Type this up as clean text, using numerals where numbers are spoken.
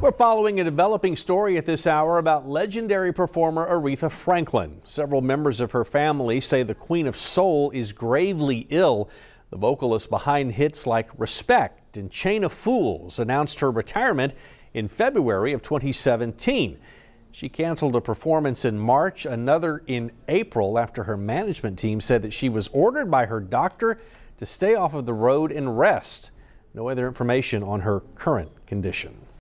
We're following a developing story at this hour about legendary performer Aretha Franklin. Several members of her family say the Queen of Soul is gravely ill. The vocalist behind hits like Respect and Chain of Fools announced her retirement in February of 2017. She canceled a performance in March, another in April, after her management team said that she was ordered by her doctor to stay off of the road and rest. No other information on her current condition.